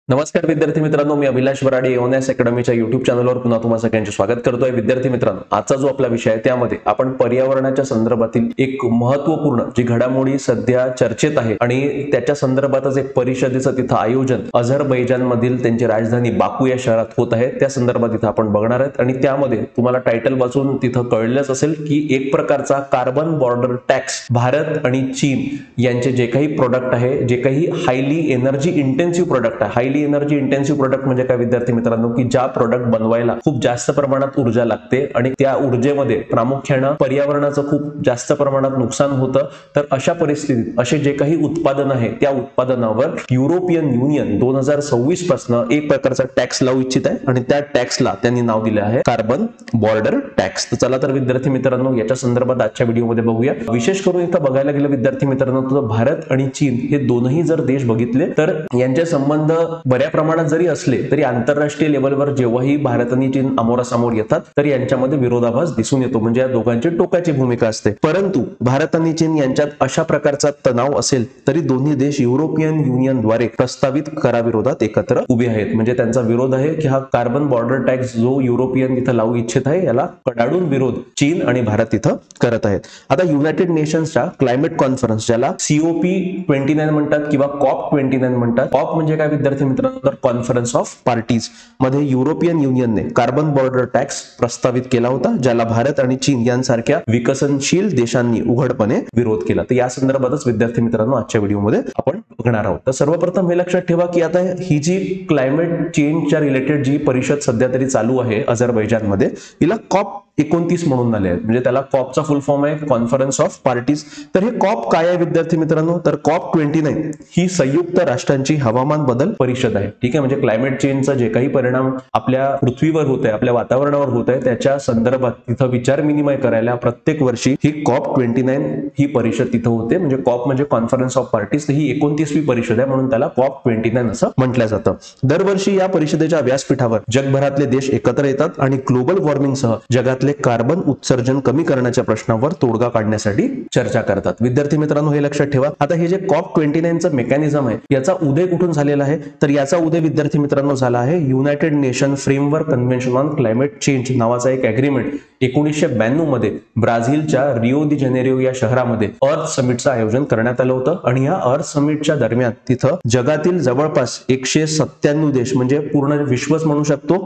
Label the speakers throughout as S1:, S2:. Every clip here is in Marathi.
S1: नमस्कार विद्यार्थी मित्रांनो, मी अभिलाष बराडे एओनएस अकॅडमीच्या युट्यूब चॅनलवर पुन्हा तुम्हा सगळ्यांचे स्वागत करतोय। विद्यार्थी मित्रांनो, आजचा जो आपला विषय आहे त्यामध्ये आपण पर्यावरणाच्या संदर्भातील एक महत्त्वपूर्ण जी घडामोडी सध्या चर्चेत आहे आणि त्याच्या संदर्भातच एक परिषदेचं तिथं आयोजन अझरबैजान मधील त्यांची राजधानी बाकू या शहरात होत आहे, त्या संदर्भात इथं आपण बघणार आहोत। आणि त्यामध्ये तुम्हाला टायटल वाचून तिथं कळलंच असेल की एक प्रकारचा कार्बन बॉर्डर टॅक्स भारत आणि चीन यांचे जे काही प्रोडक्ट आहे, जे काही हायली एनर्जी इंटेन्सिव्ह प्रोडक्ट आहे, एनर्जी इंटेन्सिव्ह प्रोडक्ट म्हणजे काय विद्यार्थी मित्रांनो, की ज्या प्रोडक्ट बनवायला खूप जास्त प्रमाणात ऊर्जा लागते आणि त्या ऊर्जेमध्ये प्रामुख्याने पर्यावरणाचं खूप जास्त प्रमाणात नुकसान होतं। तर अशा परिस्थितीत असे जे काही उत्पादन आहे त्या उत्पादनावर युरोपियन युनियन 2026 पासून एक प्रकारचा टॅक्स लावू इच्छित आहे आणि त्या टॅक्सला त्यांनी नाव दिले आहे कार्बन बॉर्डर टॅक्स। तर चला तर विद्यार्थी मित्रांनो, याच्या संदर्भात आजच्या व्हिडिओमध्ये बघूया। विशेष करून इथं बघायला गेलं विद्यार्थी मित्रांनो, तर भारत आणि चीन हे दोनही जर देश बघितले तर यांचे संबंध बऱ्या प्रमाणात जरी असले तरी आंतरराष्ट्रीय लेवलवर जेव्हाही भारत आणि चीन अमोरासमोर येतात तर यांच्यामध्ये विरोधाभास दिसून येतो, म्हणजे या दोघांची टोकाची भूमिका असते। परंतु भारत आणि चीन यांच्यात अशा प्रकारचा तणाव असेल तरी दोन्ही देश युरोपियन युनियनद्वारे प्रस्तावित कराविरोधात एकत्र उभे आहेत। म्हणजे त्यांचा विरोध आहे की हा कार्बन बॉर्डर टॅक्स जो युरोपियन इथं लावू इच्छित आहे याला कडाडून विरोध चीन आणि भारत इथं करत आहेत। आता युनायटेड नेशन्सच्या क्लायमेट कॉन्फरन्स, ज्याला COP29 म्हणतात किंवा COP29 म्हणतात। COP म्हणजे काय विद्यार्थी मित्रांनो, तर कॉन्फरन्स ऑफ पार्टीज मध्ये युरोपियन युनियनने कार्बन बॉर्डर टॅक्स प्रस्तावित केला होता, ज्याला भारत आणि चीन यांसारख्या विकसनशील देशांनी उघडपणे विरोध केला। तर या संदर्भातच विद्यार्थी मित्रांनो आजच्या व्हिडिओमध्ये आपण बघणार आहोत। तर सर्वप्रथम हे लक्षात ठेवा की आता ही जी क्लायमेट चेंजच्या रिलेटेड जी परिषद सध्या तरी चालू आहे अझरबैजान मध्ये, हिला COP29 म्हणून आले आहेत। म्हणजे त्याला कॉपचा फुल फॉर्म आहे कॉन्फरन्स ऑफ पार्टीज। तर हे कॉप काय आहे विद्यार्थी मित्रांनो, तर COP29 ही संयुक्त राष्ट्रांची हवामान बदल परिषद आहे। ठीक आहे, म्हणजे क्लायमेट चेंजचा जे काही परिणाम आपल्या पृथ्वीवर होत आहे, आपल्या वातावरणावर होत आहे, त्याच्या संदर्भात तिथं विचार विनिमय करायला प्रत्येक वर्षी ही COP29 ही परिषद तिथं होते। म्हणजे कॉप म्हणजे कॉन्फरन्स ऑफ पार्टीज, ही 29वी परिषद आहे म्हणून त्याला COP29 असं म्हटलं जातं। दरवर्षी या परिषदेच्या व्यासपीठावर जगभरातले देश एकत्र येतात आणि ग्लोबल वॉर्मिंगसह जगातले कार्बन उत्सर्जन कमी करण्याच्या प्रश्नावर तोडगा काढण्यासाठी चर्चा करतात। विद्यार्थी मित्रांनो हे लक्षात ठेवा। आता हे जे COP29 चं मेकॅनिझम आहे याचा उदय कुठून झालेला आहे, तर याचा उदय विद्यार्थी मित्रांनो झाला आहे United Nation framework convention on climate change नावाचा एक अग्रीमेंट 1992 मध्ये ब्राझीलच्या रिओ दी जेनेरिओ या शहरामध्ये अर्थ समिटचं आयोजन करण्यात आलं होतं। आणि या अर्थ समिटच्या दरम्यान तिथं जगातील जवळपास 197 देश, म्हणजे पूर्ण विश्वच म्हणू शकतो,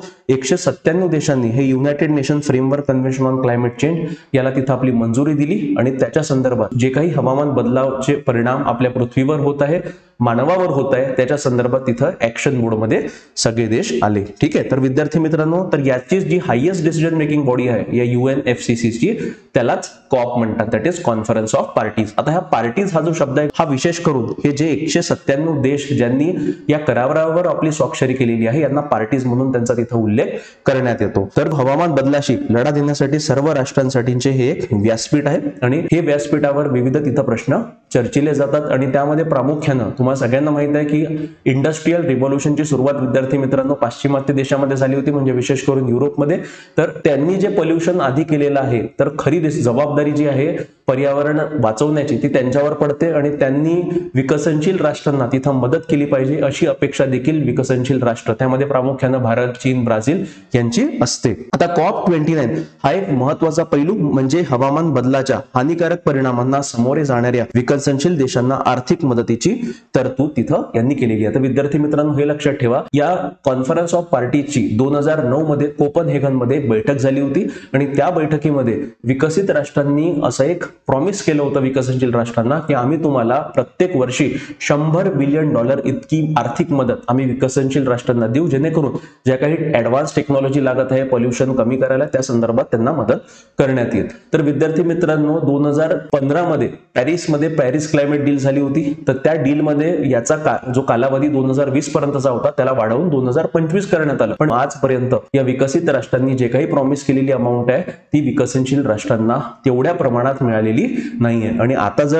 S1: 197 देशांनी हे United Nation framework convention on climate change याला तिथं आपली मंजुरी दिली आणि त्याच्या संदर्भात जे काही हवामान बदलाचे परिणाम आपल्या पृथ्वीवर होत आहे, मानवावर होत आहे, त्याच्या संदर्भात तिथं ऍक्शन मोड मध्ये सगळे देश आले। ठीक आहे, तर विद्यार्थी मित्रांनो, तर याची जी हायेस्ट डिसिजन मेकिंग बॉडी आहे या UNFCCC ची, त्यालाच कॉप म्हणतात, that is conference of parties. आता ह्या पार्टीज हा जो शब्द आहे हा विशेष करून हे जे 197 देश ज्यांनी या करारावर आपली स्वाक्षरी केलेली आहे यांना पार्टीज म्हणून त्यांचा तिथं उल्लेख करण्यात येतो। तर हवामान बदलाशी लढा देण्यासाठी सर्व राष्ट्रांसाठीचे हे एक व्यासपीठ आहे आणि हे व्यासपीठावर विविध तिथं प्रश्न चर्चिले जातात आणि त्यामध्ये प्रामुख्यानं तुम्हाला सगळ्यांना माहित आहे की इंडस्ट्रियल रिव्होल्यूशनची सुरुवात विद्यार्थी मित्रांनो पाश्चिमात्य देशामध्ये झाली होती, म्हणजे विशेष करून युरोपमध्ये। तर त्यांनी जे पोल्युशन आधी केलेलं आहे तर खरी जबाबदारी जी आहे पर्यावरण वाचवण्याची ती त्यांच्यावर पडते आणि त्यांनी विकसनशील राष्ट्रांना तिथं मदत केली पाहिजे अशी अपेक्षा देखील विकसनशील राष्ट्र, त्यामध्ये प्रामुख्यानं भारत, चीन, ब्राझील यांची असते। आता COP29 हा एक महत्वाचा पैलू म्हणजे हवामान बदलाच्या हानिकारक परिणामांना सामोरे जाणाऱ्या विकसनशील देशांना आर्थिक मदतीची तरतूद तिथं यांनी केलेली आहे। तर विद्यार्थी मित्रांनो हे लक्षात ठेवा, या कॉन्फरन्स ऑफ पार्टीजची 2009 मध्ये कोपनहेगन मध्ये बैठक झाली होती आणि त्या बैठकीमध्ये विकसित राष्ट्रांनी असं एक प्रॉमिस केलं होतं विकसनशील राष्ट्रांना की आम्ही तुम्हाला प्रत्येक वर्षी $100 बिलियन इतकी आर्थिक मदत आम्ही विकसनशील राष्ट्रांना देऊ, जेणेकरून ज्या काही ऍडव्हान्स टेक्नॉलॉजी लागत आहे पॉल्युशन कमी करायला त्या संदर्भात त्यांना मदत करण्यात येईल। तर विद्यार्थी मित्रांनो 2015 मध्ये पॅरिसमध्ये पॅरिस क्लायमेट डील झाली होती। तर त्या डील मध्ये याचा जो कालावधी 2020 पर्यंतचा होता त्याला वाढवून 2025 करण्यात आलं, पण आजपर्यंत या विकसित राष्ट्रांनी जे काही प्रॉमिस केलेली अमाऊंट आहे ती विकसनशील राष्ट्रांना तेवढ्या प्रमाणात मिळालेली नाहीये। आणि आता जर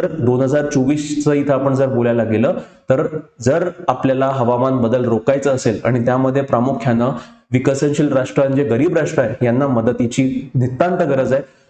S1: 2024 इथं आपण जर बोलायला गेलं तर जर आपल्याला हवामान बदल रोखायचा असेल आणि त्यामध्ये प्रामुख्यानं विकसनशील राष्ट्र जे गरीब राष्ट्र आहे यांना मदतीची नितांत गरज आहे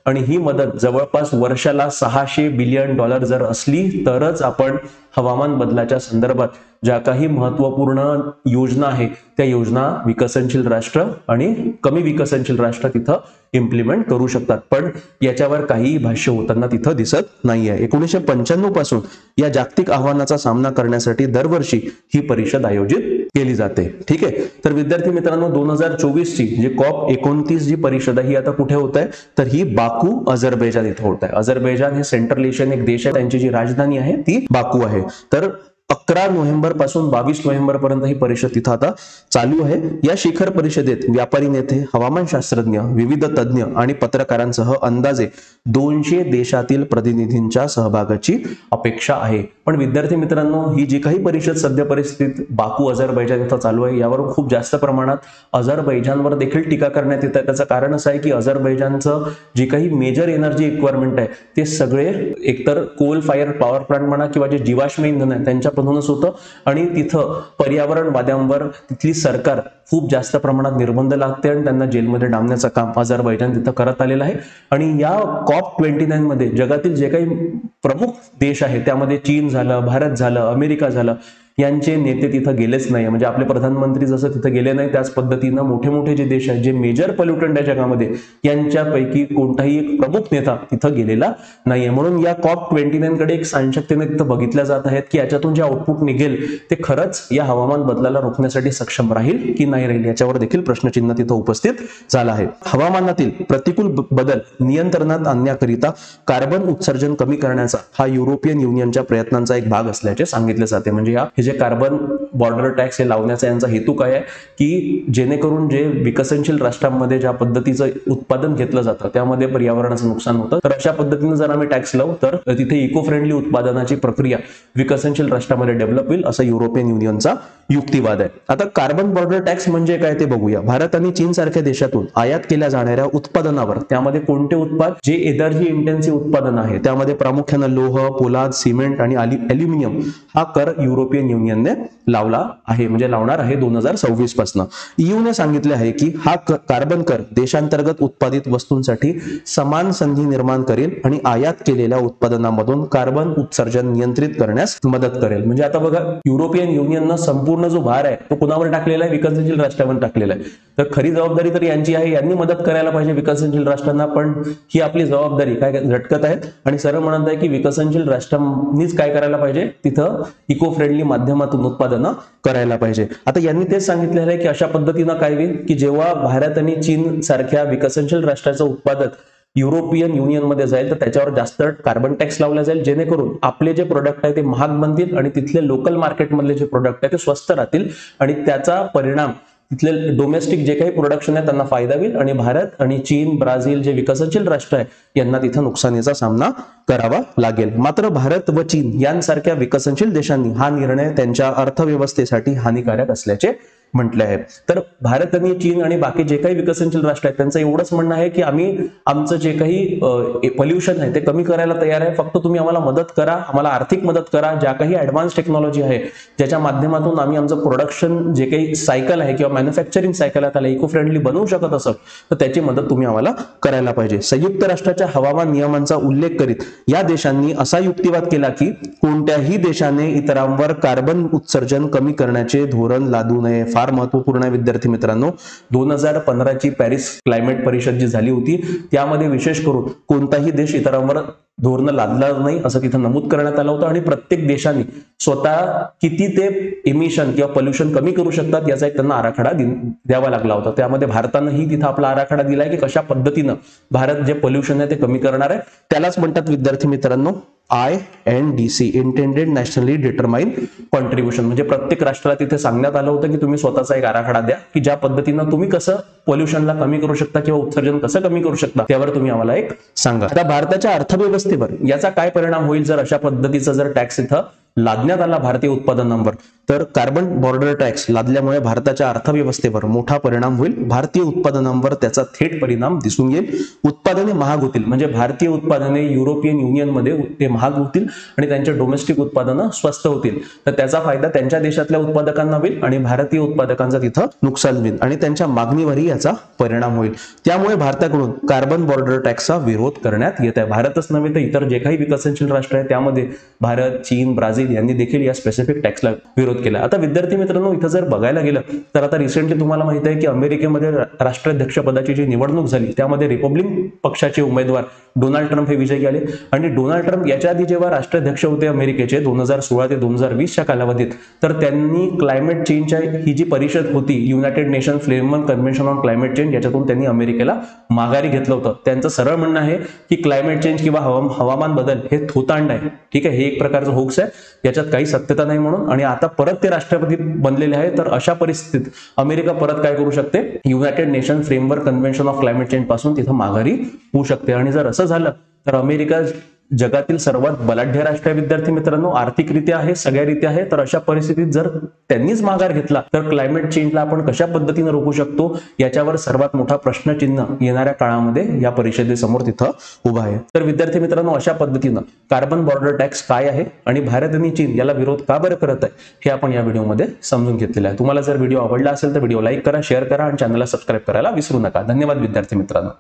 S1: आणि ही मदत जवळपास वर्षाला $600 बिलियन जर असली तरच आपण हवामान बदलाच्या संदर्भात ज्या काही महत्वपूर्ण योजना आहे त्या योजना विकसनशील राष्ट्र आणि कमी विकसनशील राष्ट्र तिथं इम्प्लिमेंट करू शकतात. पण याच्यावर काहीही भाष्य होताना तिथं दिसत नाहीये. 1995 पासून या जागतिक आव्हानाचा सामना करण्यासाठी दरवर्षी ही परिषद आयोजित केली जाते. ठीक आहे. तर विद्यार्थी मित्रांनो 2024 ची जी COP29 जी परिषद आहे ही आता कुठे होत आहे तर ही बाकू अझरबैजान इथं होत आहे. अझरबैजान हे सेंट्रल एशियन एक देश आहे, त्यांची जी राजधानी आहे ती बाकू आहे. तर 11 नोव्हेंबर पासून 22 नोव्हेंबर पर्यंत ही परिषद तिथं आता चालू आहे. या शिखर परिषदेत व्यापारी नेते, हवामानशास्त्रज्ञ, विविध तज्ज्ञ आणि पत्रकारांसह अंदाजे 200 देशातील प्रतिनिधींच्या सहभागाची अपेक्षा आहे. पण विद्यार्थी मित्रांनो ही जी काही परिषद सध्या परिस्थितीत बाकू अझरबैजान इथं चालू आहे यावर खूप जास्त प्रमाणात अझरबैजानवर देखील टीका करण्यात येत आहे. त्याचं कारण असं आहे की अझरबैजानचं जे काही मेजर एनर्जी रिक्वायरमेंट आहे ते सगळे एकतर कोल फायर पॉवर प्लांट म्हणा किंवा जे जीवाश्म इंधन आहे त्यांच्यापासूनच होतं आणि तिथं पर्यावरणवाद्यांवर तिथली सरकार खूप जास्त प्रमाणात निर्बंध लागते आणि त्यांना जेलमध्ये डांबण्याचं काम अझरबैजान तिथं करत आलेलं आहे. आणि या COP29 मध्ये जगातील जे काही प्रमुख देश आहे त्यामध्ये चीन झालं, भारत झालं, अमेरिका झालं यांचे नेते तिथं गेलेच नाही. म्हणजे आपले प्रधानमंत्री जसं तिथं गेले नाही त्याच पद्धतीनं मोठे मोठे जे देश आहेत जे मेजर पोल्युटंट आहे जगामध्ये यांच्यापैकी कोणताही एक प्रमुख नेता तिथं गेलेला नाहीये. म्हणून या COP29 कडे एक साशक्तीने तिथं बघितल्या जात आहेत की याच्यातून जे आउटपुट निघेल ते खरंच या हवामान बदलाला रोखण्यासाठी सक्षम राहील की नाही राहील याच्यावर देखील प्रश्नचिन्ह तिथं उपस्थित झालं आहे. हवामानातील प्रतिकूल बदल नियंत्रणात आणण्याकरिता कार्बन उत्सर्जन कमी करण्याचा हा युरोपियन युनियनच्या प्रयत्नांचा एक भाग असल्याचे सांगितले जाते. म्हणजे जे कार्बन बॉर्डर टॅक्स हे लावण्याचा यांचा हेतू काय आहे की जेणेकरून जे विकसनशील राष्ट्रांमध्ये ज्या पद्धतीचं उत्पादन घेतलं जातं त्यामध्ये पर्यावरणाचं नुकसान होतं. तर अशा पद्धतीने जर आम्ही टॅक्स लावू तर तिथे इको फ्रेंडली उत्पादनाची प्रक्रिया विकसनशील राष्ट्रामध्ये डेव्हलप होईल असं युरोपियन युनियनचा युक्तिवाद आहे. आता कार्बन बॉर्डर टॅक्स म्हणजे काय ते बघूया. भारत आणि चीन सारख्या देशातून आयात केल्या जाणाऱ्या उत्पादनावर त्यामध्ये कोणते उत्पाद जे एनर्जी इंटेन्सिव्ह उत्पादन आहे त्यामध्ये प्रामुख्याने लोह, पोलाद, सिमेंट आणि ॲल्युमिनियम हा कर युरोपियन युनियनने लावला आहे म्हणजे लावणार आहे 2026 पासून. ईयूने सांगितले आहे की हा कार्बन कर देशांतर्गत उत्पादित वस्तूंसाठी समान संधी निर्माण करेल आणि आयात केलेल्या उत्पादनामधून कार्बन उत्सर्जन नियंत्रित करण्यास मदत करेल. म्हणजे आता बघा युरोपियन युनियननं संपूर्ण जो भार आहे तो कुणावर टाकलेला आहे विकसनशील राष्ट्रांवर टाकलेला आहे. तर खरी जबाबदारी तर यांची आहे, यांनी मदत करायला पाहिजे विकसनशील राष्ट्रांना. पण ही आपली जबाबदारी काय झटकत आहेत आणि सरळ म्हणत आहे की विकसनशील राष्ट्रांनीच काय करायला पाहिजे तिथं इको फ्रेंडली माध्यमातून उत्पादनं करायला पाहिजे. आता यांनी तेच सांगितलेलं आहे की अशा पद्धतीनं काय होईल की जेव्हा भारत आणि चीन सारख्या विकसनशील राष्ट्राचं उत्पादन युरोपियन युनियन मध्ये जाईल तर त्याच्यावर जास्त कार्बन टॅक्स लावला जाईल जेणेकरून आपले जे प्रोडक्ट आहे ते महाग बनतील आणि तिथले लोकल मार्केटमधले जे प्रोडक्ट आहे ते स्वस्त राहतील आणि त्याचा परिणाम तिथले डोमेस्टिक जे काही प्रोडक्शन आहे त्यांना फायदा होईल आणि भारत आणि चीन, ब्राझील जे विकसनशील राष्ट्र आहे यांना तिथं नुकसानीचा सामना करावा लागेल. मात्र भारत व चीन यांसारख्या विकसनशील देशांनी हा निर्णय त्यांच्या अर्थव्यवस्थेसाठी हानिकारक असल्याचे म्हटले आहे. तर भारत आणि चीन आणि बाकी जे काही विकसनशील राष्ट्र आहेत त्यांचं एवढंच म्हणणं आहे की आम्ही आमचं जे काही पोल्युशन आहे ते कमी करायला तयार आहे, फक्त तुम्ही आम्हाला मदत करा, आम्हाला आर्थिक मदत करा. ज्या काही ऍडव्हान्स टेक्नॉलॉजी आहे ज्याच्या माध्यमातून आम्ही आमचं प्रोडक्शन जे काही सायकल आहे किंवा मॅन्युफॅक्चरिंग सायकल आहे त्याला इको फ्रेंडली बनवू शकत असेल तर त्याची मदत तुम्ही आम्हाला करायला पाहिजे. संयुक्त राष्ट्राच्या हवामान नियमांचा उल्लेख करीत या देशांनी असा युक्तिवाद केला की कोणत्याही देशाने इतरांवर कार्बन उत्सर्जन कमी करण्याचे धोरण लादू नये. फार महत्वपूर्ण आहे विद्यार्थी मित्रांनो. 2015 ची पॅरिस क्लायमेट परिषद जी झाली होती त्यामध्ये विशेष करून कोणताही देश इतरांवर धोरण लादलं नाही असं तिथं नमूद करण्यात आलं होतं आणि प्रत्येक देशाने स्वतः किती ते इमिशन किंवा पोल्युशन कमी करू शकतात याचा एक त्यांना आराखडा द्यावा लागला होता. त्यामध्ये भारतानंही तिथं आपला आराखडा दिलाय की कशा पद्धतीनं भारत जे पोल्युशन आहे ते कमी करणार आहे. त्यालाच म्हणतात विद्यार्थी मित्रांनो INDC intended nationally determine contribution. म्हणजे प्रत्येक राष्ट्राला तिथे सांगण्यात आलं होतं की तुम्ही स्वतःचा एक आराखडा द्या की ज्या पद्धतीनं तुम्ही कसं पोल्युशनला कमी करू शकता किंवा उत्सर्जन कसं कमी करू शकता त्यावर तुम्ही आम्हाला एक सांगा. आता भारताच्या अर्थव्यवस्थेवर याचा काय परिणाम होईल जर अशा पद्धतीचा जर टॅक्स इथं लादण्यात आला भारतीय उत्पादनांवर, तर कार्बन बॉर्डर टॅक्स लादल्यामुळे भारताच्या अर्थव्यवस्थेवर मोठा परिणाम होईल. भारतीय उत्पादनांवर त्याचा थेट परिणाम दिसून येईल. उत्पादने महाग होतील, म्हणजे भारतीय उत्पादने युरोपियन युनियनमध्ये ते महाग होतील आणि त्यांचे डोमेस्टिक उत्पादनं स्वस्त होतील. तर त्याचा फायदा त्यांच्या देशातल्या उत्पादकांना होईल आणि भारतीय उत्पादकांचा तिथं नुकसान होईल आणि त्यांच्या मागणीवरही याचा परिणाम होईल. त्यामुळे भारताकडून कार्बन बॉर्डर टॅक्सचा विरोध करण्यात येत आहे. भारतच नव्हे तर इतर जे काही विकसनशील राष्ट्र आहेत त्यामध्ये भारत, चीन, ब्राझील यांनी देखील या स्पेसिफिक टॅक्सला विरोध केला. आता विद्यार्थी मित्रांनो, इथं जर बघायला गेलं तर आता रिसेंटली तुम्हाला माहिती आहे की अमेरिकेमध्ये राष्ट्राध्यक्ष पदाची जी निवडणूक झाली त्यामध्ये रिपब्लिकन पक्षाचे उमेदवार डोनाल्ड ट्रम्प हे विजयी आले. आणि डोनाल्ड ट्रम्प याच्या आधी जेव्हा राष्ट्राध्यक्ष होते अमेरिकेचे 2016 ते 2020 कालावधीत, तर त्यांनी क्लायमेट चेंजच्या ही जी परिषद होती United Nation framework convention on climate change, याच्यातून त्यांनी अमेरिकेला माघारी घेतलं होतं. त्यांचं सरळ म्हणणं आहे की क्लायमेट चेंज किंवा हवामान बदल हे थोतांड आहे. ठीक आहे, हे एक प्रकारचं होक्स आहे, याच्यात काही सत्यता नाही म्हणून. आणि आता परत ते राष्ट्रपती बनलेले आहे, तर अशा परिस्थितीत अमेरिका परत काय करू शकते, United Nation framework convention of climate change पासून तिथं माघारी होऊ शकते. आणि जर असं झालं तर अमेरिका जगातील सर्वात बलाढ्य राष्ट्र आहे विद्यार्थी मित्रांनो, आर्थिकरित्या आहे, सगळ्यारित्या आहे. तर अशा परिस्थितीत जर त्यांनीच माघार घेतला तर क्लायमेट चेंजला आपण कशा पद्धतीने रोखू शकतो याच्यावर सर्वात मोठा प्रश्नचिन्ह येणाऱ्या काळामध्ये या परिषदेसमोर तिथं उभा आहे. तर विद्यार्थी मित्रांनो, अशा पद्धतीनं कार्बन बॉर्डर टॅक्स काय आहे आणि भारत आणि चीन याला विरोध का बरं करत आहे हे आपण या व्हिडिओमध्ये समजून घेतलेलं आहे. तुम्हाला जर व्हिडिओ आवडला असेल तर व्हिडिओ लाईक करा, शेअर करा आणि चॅनलला सबस्क्राईब करायला विसरू नका. धन्यवाद विद्यार्थी मित्रांनो.